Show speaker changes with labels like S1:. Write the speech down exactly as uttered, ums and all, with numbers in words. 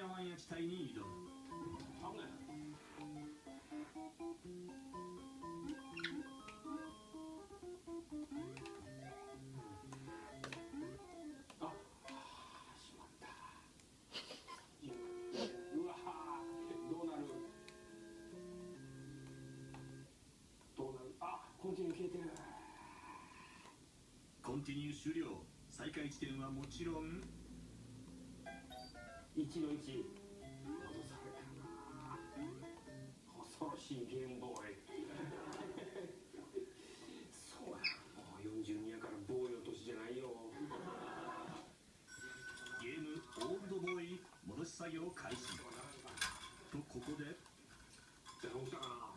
S1: 湾焼き隊に挑む。
S2: 危ない。あ、しまった。うわ、どうなる。どうなる。あ、コンティニュー消えてる。
S1: コンティニュー終了。再開地点はもちろん
S2: いちのいち。戻されたな。恐ろしいゲームボーイ。そうや、もうよんじゅうにやからボーイ落としじゃないよ。
S1: ゲームオールドボーイ戻し作業開始と、ここで
S2: じゃあ起きたかな。